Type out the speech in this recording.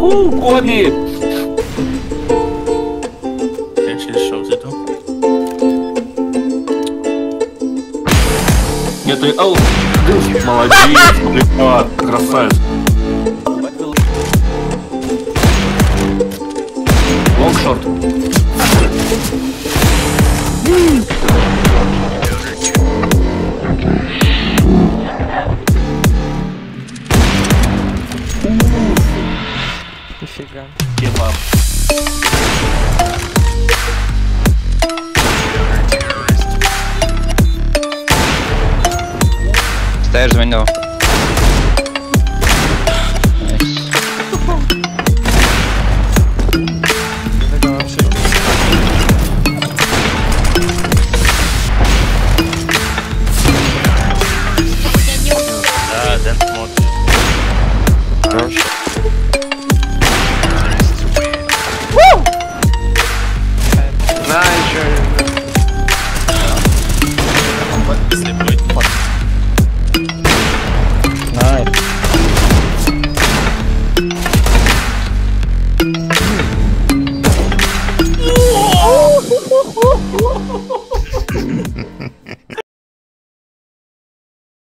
Corre! Gente, шоу-то. Нет, ау! Молодец! Ребят, красавец! Лонгшот! Нифига. Кебаб. Stairs window. Nice. Да, Дэн смотрит. Слепой. Nice.